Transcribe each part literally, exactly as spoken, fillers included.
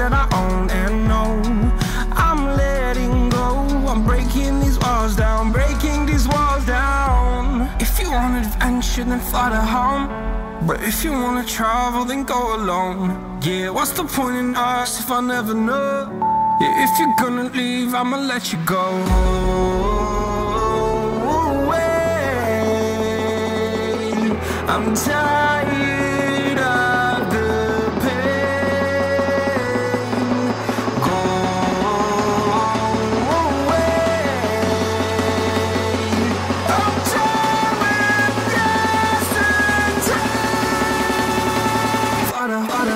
that I own and know. I'm letting go, I'm breaking these walls down, breaking these walls down. If you want adventure, then fly to home. But if you wanna travel, then go alone. Yeah, what's the point in us if I never know? Yeah, if you're gonna leave, I'ma let you go. Away. I'm tired of the pain. Go away. I'm tired with yesterday. Fada, fada.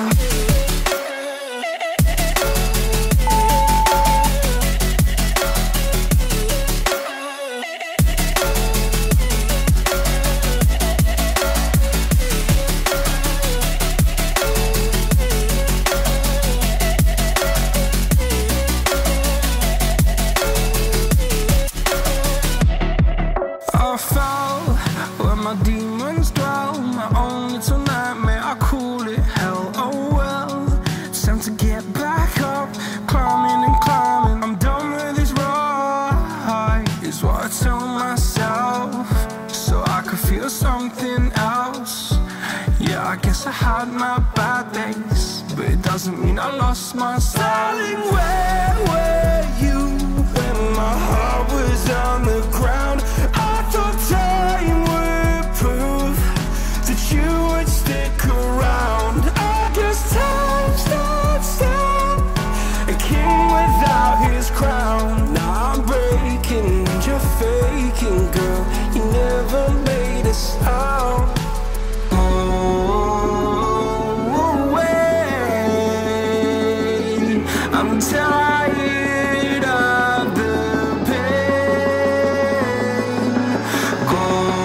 My demons dwell, my own little nightmare, I call it hell, oh well. It's time to get back up, climbing and climbing. I'm done with this ride, is what I tell myself, so I could feel something else. Yeah, I guess I had my bad days, but it doesn't mean I lost my style. Darling, where were you when my heart was on the ground? I thought time would you would stick around. I guess time stood still, a king without his crown. Now I'm breaking and you're faking, girl. You never made a sound. Oh, away. I'm tired of the pain. Go.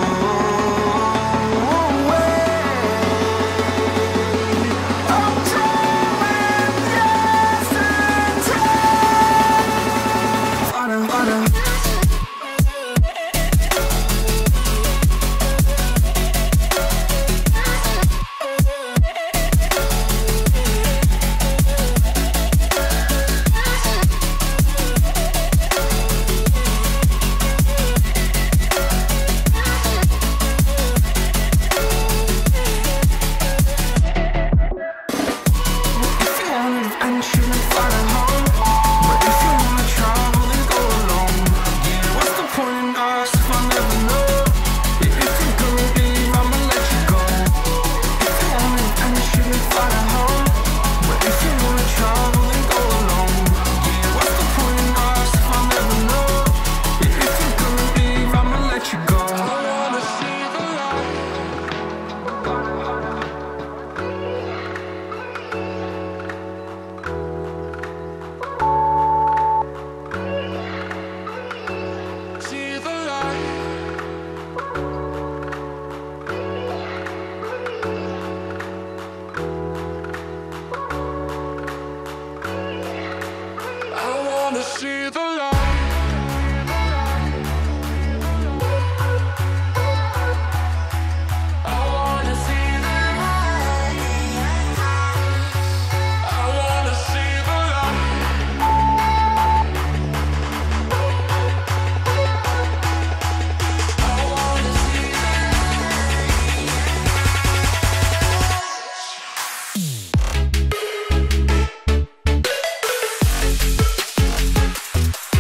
See the light. I wanna see the light. I wanna see the light. I wanna see the light.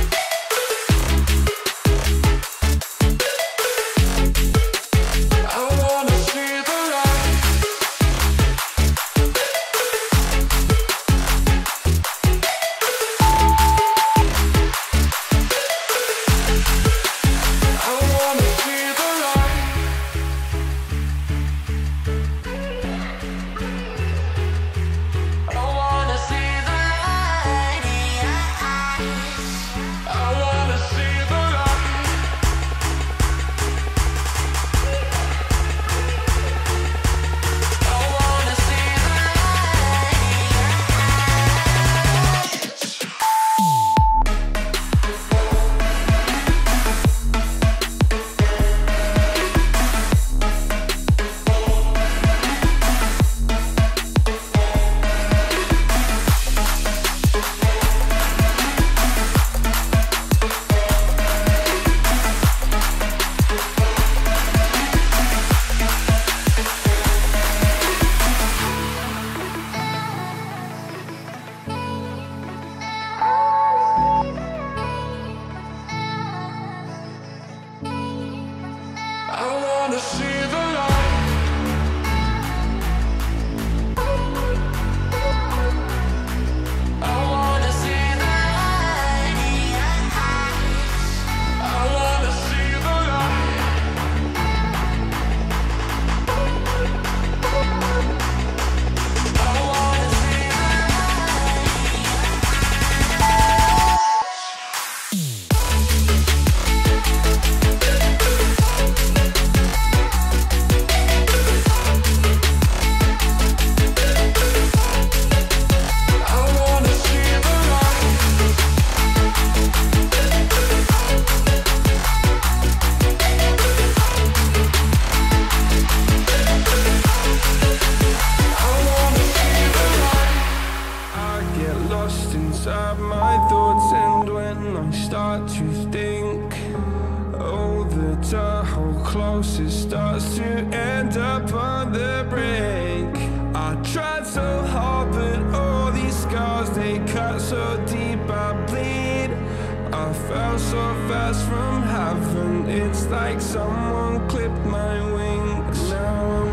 inside my thoughts, and when I start to think, oh, the door closest starts to end up on the brink. I tried so hard, but all these scars, they cut so deep I bleed. I fell so fast from heaven, it's like someone clipped my wings. Now I'm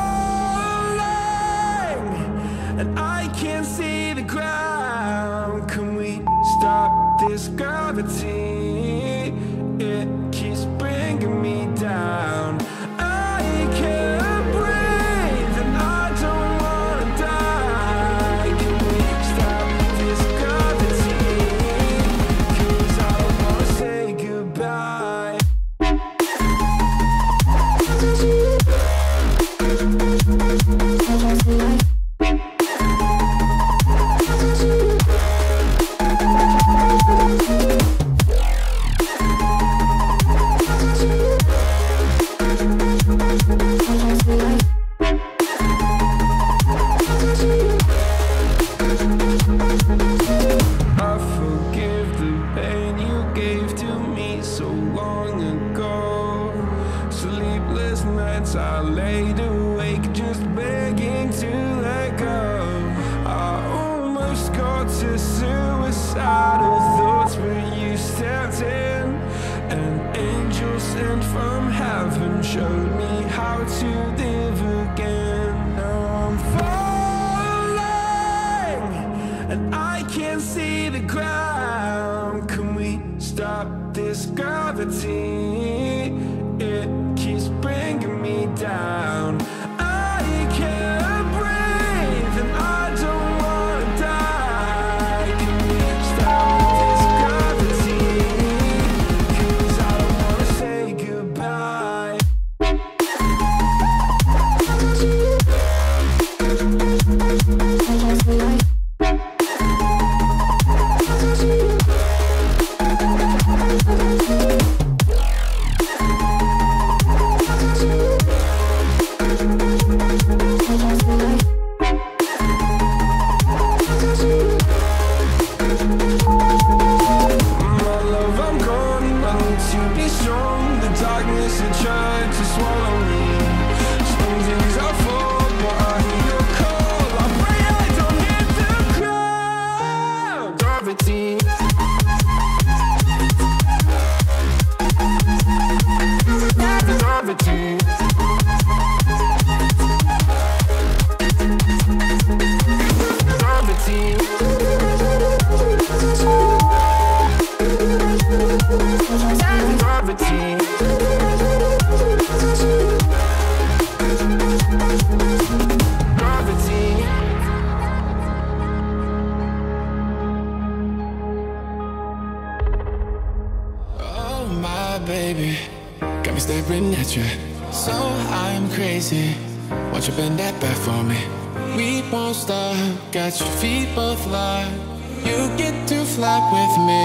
falling, and I can't see the ground. Can we stop this gravity? It keeps bringing me down. I can't breathe and I don't wanna die. Can we stop this gravity? 'Cause I don't wanna say goodbye. I laid awake just begging to let go. I almost got to suicidal thoughts, but you stepped in. An angel sent from heaven showed me how to live again. Now I'm falling, and I can't see the ground. Can we stop this gravity? It keeps bringing me down. I can't breathe and I don't wanna die. Can we stop this gravity? 'Cause I don't wanna say goodbye. Baby, got me staring at you. So I'm crazy. Won't you bend that back for me? We won't stop. Got your feet both locked. You get to fly with me.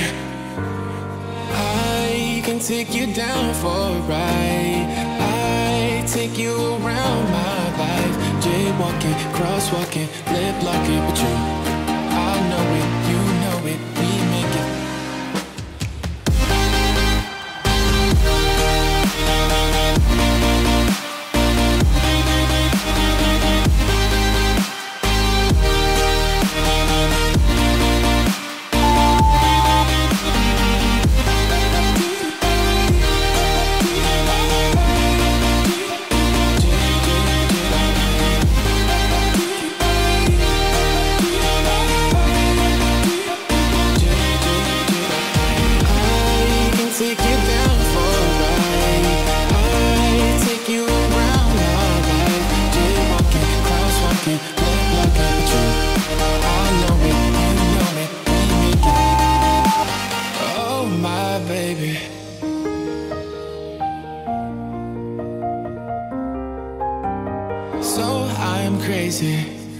I can take you down for a ride. I take you around my life. Jaywalking, crosswalking, lip locking with you. I know it, you know it. We make it. So I'm crazy.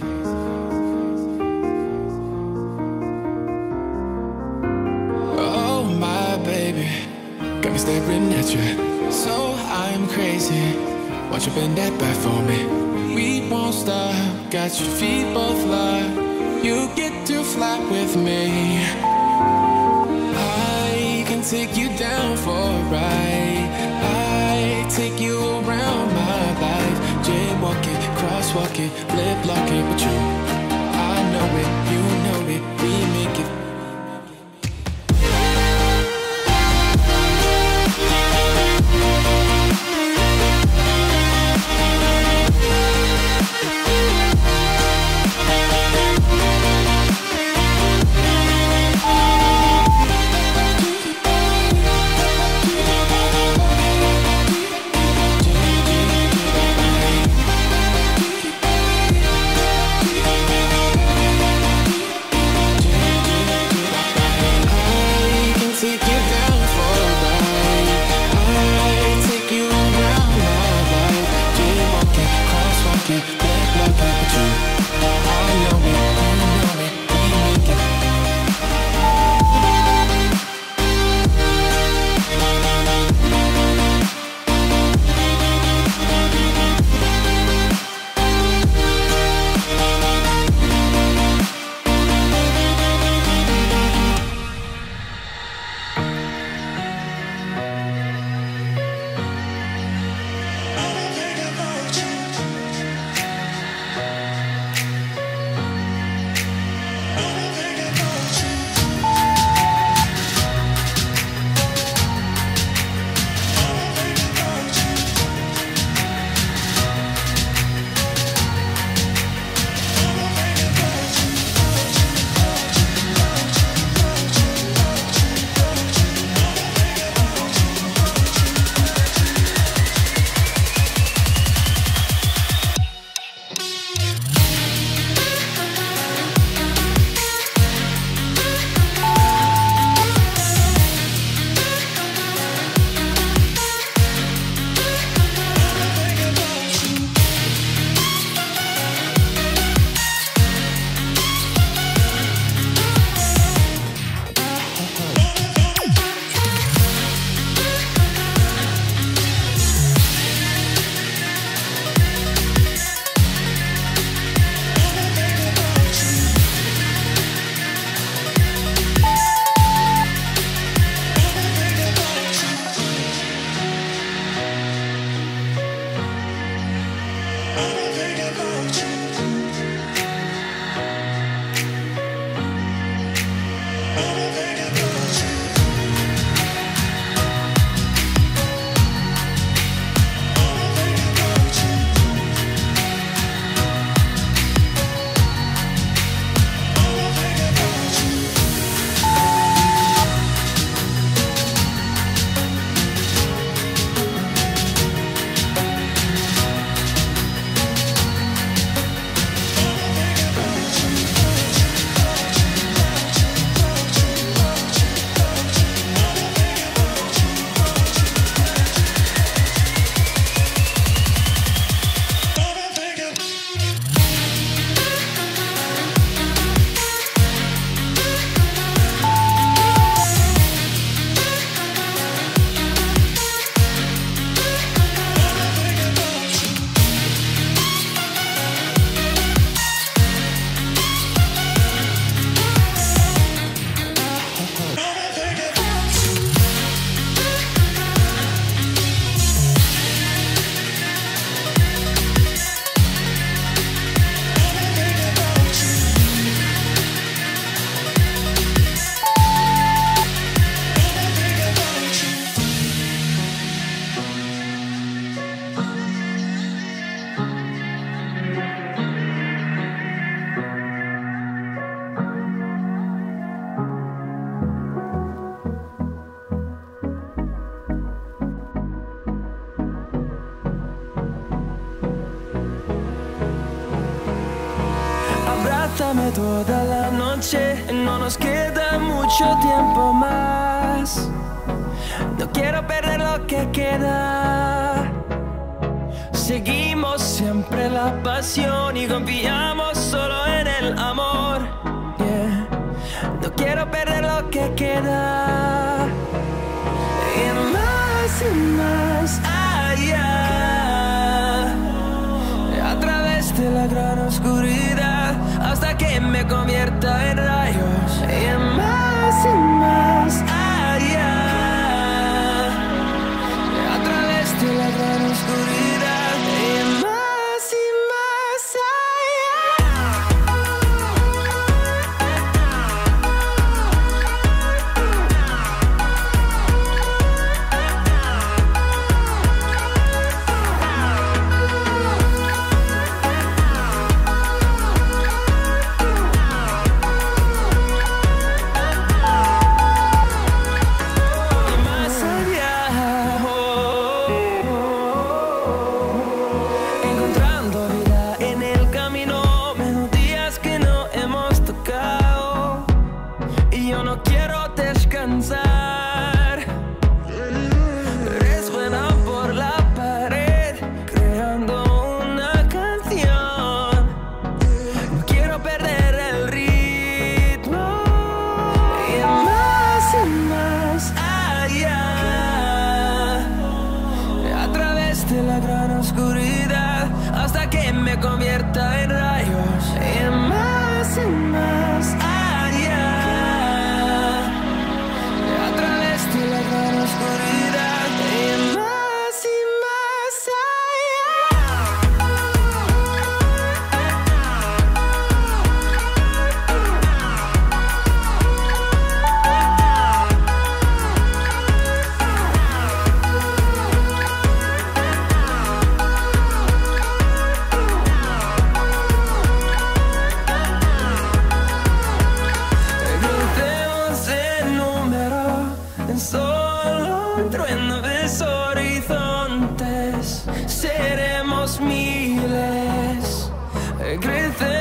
Oh my baby, got me staring at you. So I'm crazy. Won't you bend that back for me? We won't stop. Got your feet both locked. you get to fly with me. I can take you down for a ride. I take you around my life. Jaywalking, crosswalking, lip locking with you. I know it, you know it, we make it. Abrázame toda la noche, no nos queda mucho tiempo más. No quiero perder lo que queda. Seguimos siempre la pasión y confiamos solo en el amor. Yeah. No quiero perder lo que queda. Y más y más allá, a través de la gran oscuridad, hasta que me me convierta en rayos y en más y más allá, a través de la gran oscuridad y en más y más descansar. Resuena por la pared, creando una canción. No quiero perder el ritmo y más y más allá, a través de la gran oscuridad, hasta que me convierta en rayos y más y más allá. Oscuridad y más y más gritemos el número en solo un trueno de horizontes, seremos miles. Crece